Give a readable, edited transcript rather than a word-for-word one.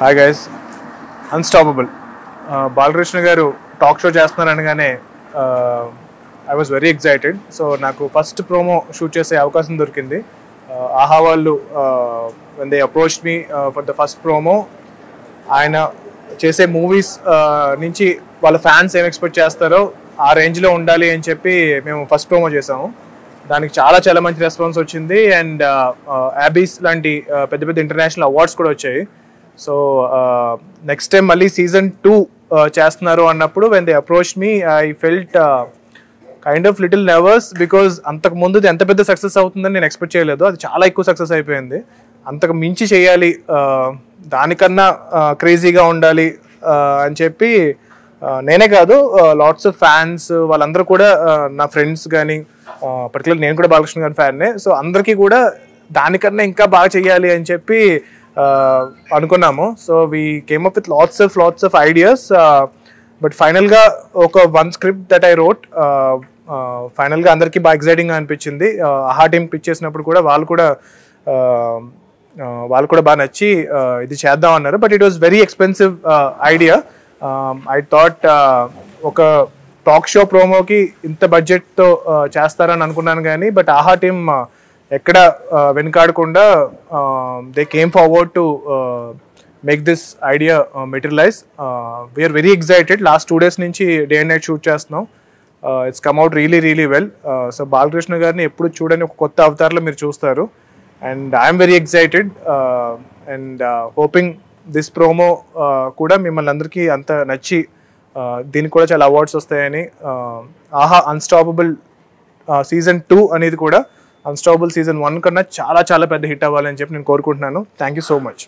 Hi guys, Unstoppable Balakrishna గారు talk show చేస్తున్నారనగానే I was very excited. So నాకు first promo shoot చేసే అవకాశం దొరికింది. ఆహా వాళ్ళు when they approached me for the first promo, ఆయన చేసే మూవీస్ నుంచి వాళ్ళ ఫ్యాన్స్ ఏం ఎక్స్పెక్ట్ చేస్తారో ఆ రేంజ్లో ఉండాలి అని చెప్పి మేము ఫస్ట్ ప్రోమో చేసాము. దానికి చాలా మంచి రెస్పాన్స్ వచ్చింది. అండ్ యాబీస్ లాంటి పెద్ద పెద్ద ఇంటర్నేషనల్ అవార్డ్స్ కూడా వచ్చాయి. సో నెక్స్ట్ టైం మళ్ళీ సీజన్ 2 చేస్తున్నారు అన్నప్పుడు when they approached me, I felt kind of little nervous because అంతకు ముందు ఎంత పెద్ద సక్సెస్ అవుతుందని నేను ఎక్స్పెక్ట్ చేయలేదు. అది చాలా ఎక్కువ సక్సెస్ అయిపోయింది. అంతకు మించి చేయాలి, దానికన్నా క్రేజీగా ఉండాలి అని చెప్పి నేనే కాదు, లాట్స్ ఆఫ్ ఫ్యాన్స్ వాళ్ళందరూ కూడా, నా ఫ్రెండ్స్ కానీ, పర్టికులర్ నేను కూడా బాలకృష్ణ గారి ఫ్యాన్నే. సో అందరికీ కూడా దానికన్నా ఇంకా బాగా చేయాలి అని చెప్పి అనుకున్నాము. So we came up with lots of ideas. But ఫైనల్గా one script that I wrote ఫైనల్గా అందరికీ బాగా ఎక్సైటింగ్గా అనిపించింది. ఆహా టీమ్ పిచ్ చేసినప్పుడు కూడా వాళ్ళు కూడా బాగా నచ్చి ఇది చేద్దాం అన్నారు. But it was very expensive idea. I thought ఒక టాక్ షో ప్రోమోకి ఇంత బడ్జెట్తో చేస్తారని అనుకున్నాను కానీ, బట్ ఆహా టీమ్ ఎక్కడ వెనుకాడకుండా they came forward to make this idea materialize. We are very excited. Last 2 days నుంచి డే అండ్ నైట్ షూట్ చేస్తున్నాం. It's come out really well. So Balakrishna గారిని ఎప్పుడు చూడని ఒక కొత్త అవతారంలో మీరు చూస్తారు. And I'm very excited and hoping this promo కూడా మిమ్మల్ని అందరికీ అంత నచ్చి దీనికి కూడా చాలా అవార్డ్స్ వస్తాయని, ఆహా అన్స్టాపబుల్ సీజన్ 2 అనేది కూడా అన్స్టాపబుల్ సీజన్ 1 కన్నా చాలా పెద్ద హిట్ అవ్వాలని చెప్పి నేను కోరుకుంటున్నాను. Thank you so much.